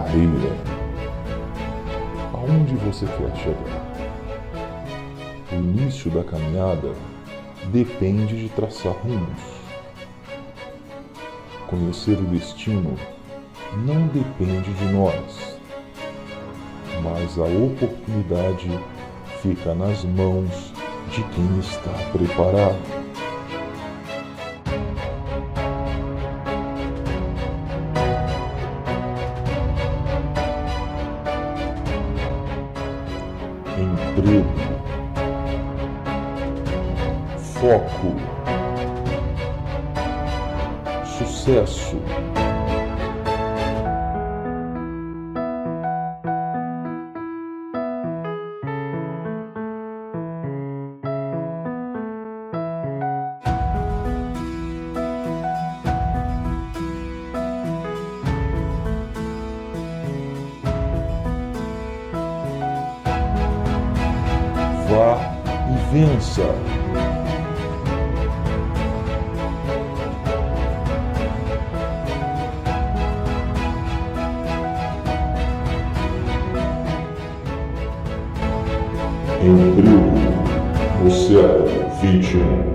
carreira. Aonde você quer chegar? O início da caminhada depende de traçar rumos. Conhecer o destino não depende de nós, mas a oportunidade fica nas mãos de quem está preparado. Emprego, foco, sucesso. Vá e vença. Emprego no céu 21.